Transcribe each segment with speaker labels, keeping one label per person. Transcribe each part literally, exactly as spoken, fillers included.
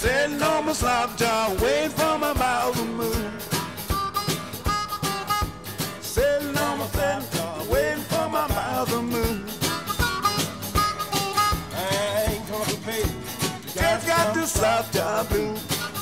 Speaker 1: sitting on my slop job, waiting for my mouth to move. Sitting on my slop job, waiting for my mouth to move.
Speaker 2: I ain't gonna pay.
Speaker 1: Just got this slop job blue.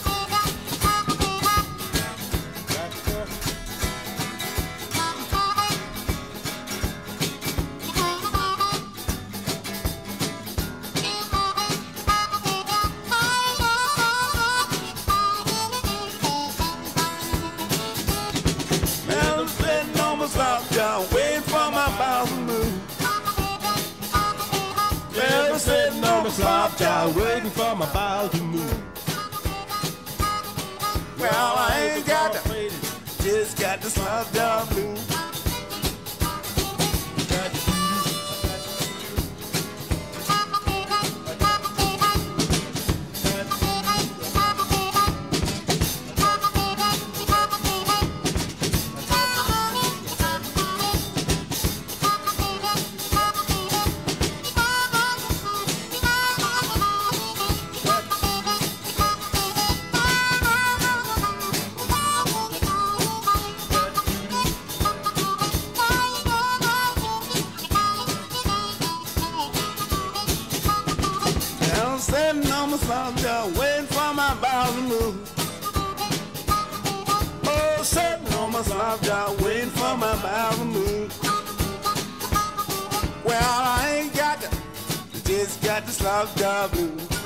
Speaker 1: Slop job, waiting for my mouth to move.
Speaker 2: Yeah, I'm sitting on the slop job, waiting for my bowels to move.
Speaker 1: Well, I ain't got the, just got the slop job blue. Sitting on my slop job, waiting for my bowels to move. Oh, sitting on my slop job, waiting for my bowels to move. Well, I ain't got the, just got the slop job blues.